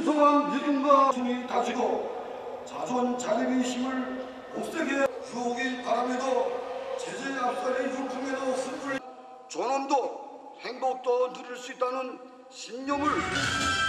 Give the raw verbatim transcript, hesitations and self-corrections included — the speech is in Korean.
신성한 믿음과 힘이 다지고 자존자립의 힘을 못세게 유혹인 바람에도 제재의 앞살의 유품에도 승부를 존엄도 행복도 누릴 수 있다는 신념을